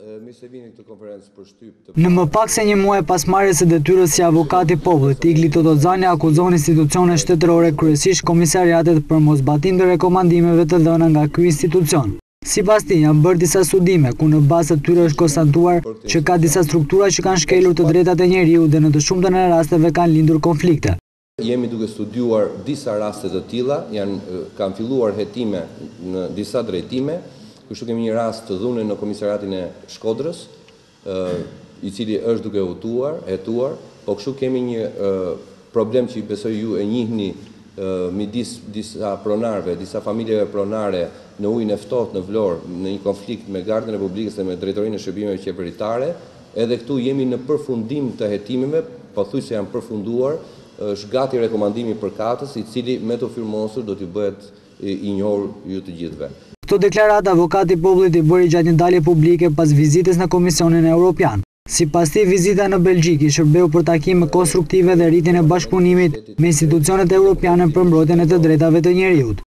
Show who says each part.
Speaker 1: Në më pak se një muaj pas marrjes së detyrës si avokat i popullit, Igli Totozani akuzon institucionet shtetërore, kryesisht komisariatet, për mosbatim të rekomandimeve të dhëna nga ky institucion. Sipas tij, janë bërë disa studime ku në bazë të tyre është konstatuar që ka disa struktura që kanë shkelur të drejtat e njeriut dhe në të shumtën e rasteve kanë lindur konflikte.
Speaker 2: Jemi duke studiuar disa raste të tilla, kanë filluar hetime në disa drejtime. Kështu kemi një rast të dhune në komisariatin e Shkodrës, i cili është duke hetuar, po kështu kemi një problem që i besoj ju e njihni midis disa pronarve, disa familjeve pronare në ujin e ftohtë në Vlorë, në një konflikt me Gardën e Republikës dhe me Drejtorinë e Shërbimeve Qeveritare. Edhe këtu jemi në përfundim të hetimeve, pothuajse janë përfunduar, është gati rekomandimi përkatës, i cili me të firmosur do t'i bëhet i njohur ju të gjithëve.
Speaker 1: Këto deklarat avokati i popullit i bëri gjatë një dalje publike pas vizitës në Komisionin Evropian. Sipas tij, vizita në Belgjik i shërbeu për takime konstruktive dhe rritjen e bashkëpunimit me institucionet evropiane për mbrojtjen e të drejtave të njeriut.